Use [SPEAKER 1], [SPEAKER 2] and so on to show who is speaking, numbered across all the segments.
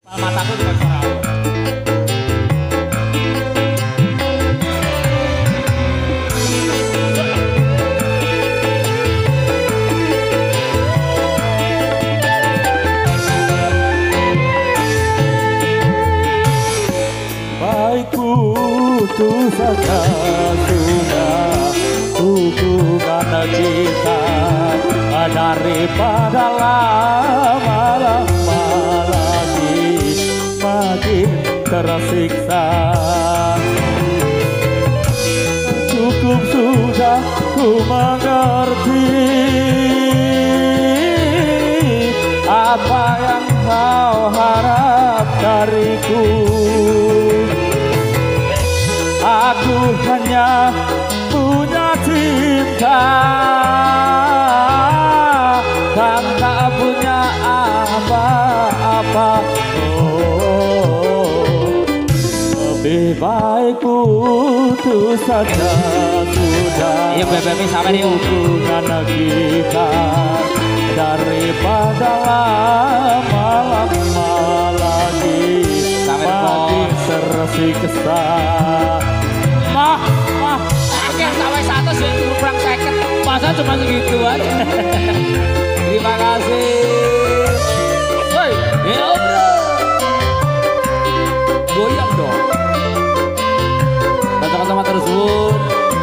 [SPEAKER 1] Mataku juga suara.
[SPEAKER 2] Baik putus saja sudah hubungan kita daripada lama-lama lagi makin tersiksa. Cukup sudah ku mengerti apa yang kau harap dariku. Aku hanya punya cinta dan tak punya apa-apa. Lebih baik putus saja sudah.
[SPEAKER 1] Iya BBM sampai nih
[SPEAKER 2] hubungan kita daripada lama-lama lagi makin tersiksa.
[SPEAKER 1] Oke, sampai 100 ya, kurang seket. Masa cuma segitu aja. Terima kasih. Woi, ya bro. Goyang dong. Kata-kata terus bun.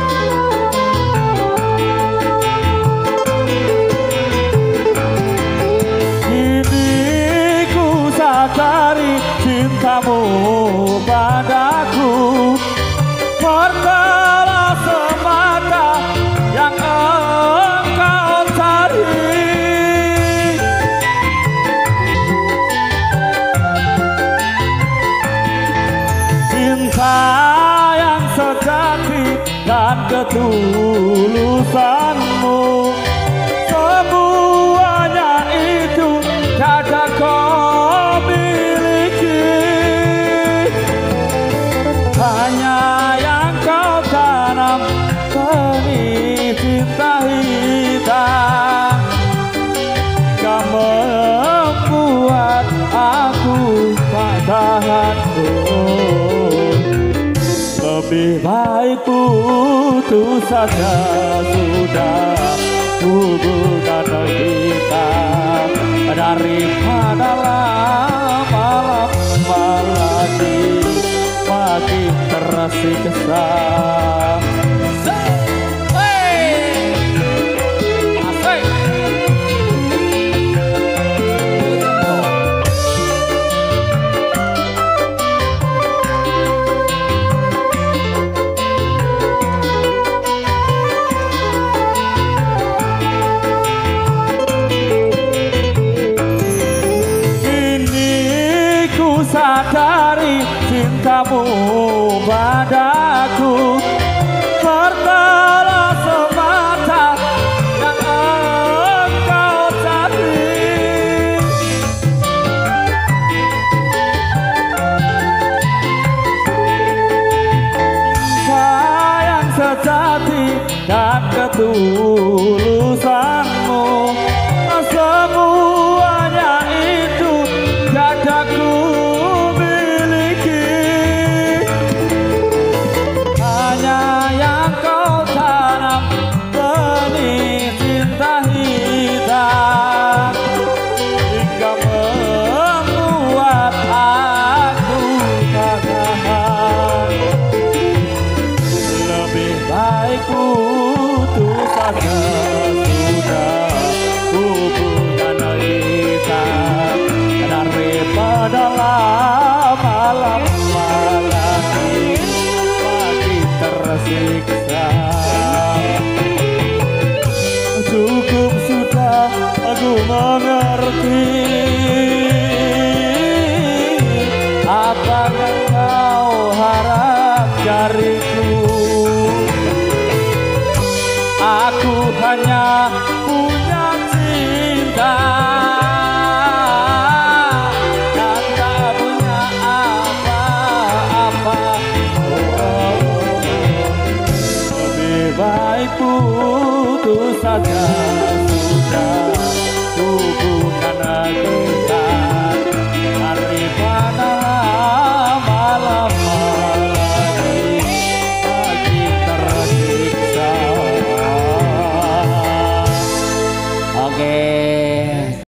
[SPEAKER 2] Kini ku sadari cintamu padaku perkara semata yang engkau cari. Cinta yang sejati dan ketulusanmu, semuanya itu tiada kau miliki. Hanya yang kau tanam benih cinta hitam, kau membuat aku tak tahan. Lebih baik putus saja sudah hubungan kita daripada lama-lama lagi makin tersiksa. Sadari cintamu padaku perkara semata yang engkau cari. Sayang sejati dan ketulusanmu, semuanya itu tiada ku miliki. Hanya yang kau tanam benih cinta hitam, hingga membuat aku tak tahan. Lebih baik putus saja sudah hubungan kita daripada lama-lama lagi makin tersiksa. Cukup sudah aku mengerti apa yang kau harap dariku. Aku hanya punya cinta dan tak punya apa-apa. Lebih baik putus saja